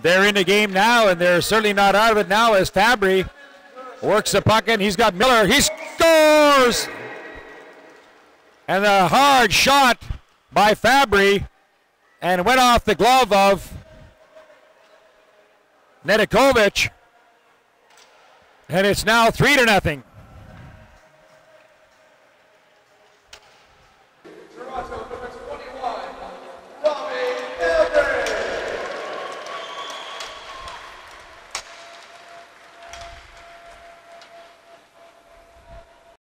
they're in the game now, and they're certainly not out of it now as Fabry works the puck in. He's got Miller. He scores! And a hard shot by Fabry, and went off the glove of Nedeljkovic. And it's now 3-0.